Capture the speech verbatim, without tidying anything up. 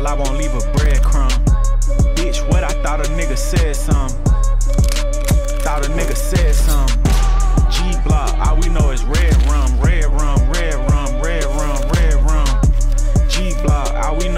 I won't leave a breadcrumb. Bitch, what I thought a nigga said some.